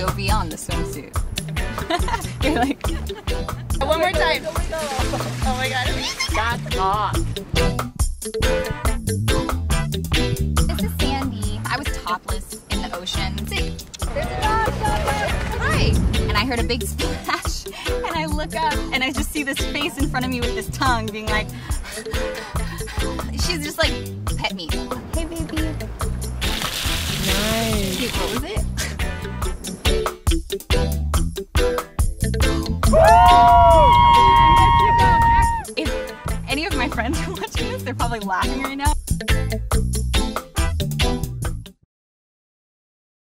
POV on the swimsuit. You're like... One more time. Oh my god. That's off. This is Sandy. I was topless in the ocean. There's a dog. Hi. And I heard a big splash. And I look up and I just see this face in front of me with this tongue being like... She's just like, pet me. Hey baby. Nice. Cute, what was it? If any of my friends are watching this, they're probably laughing right now.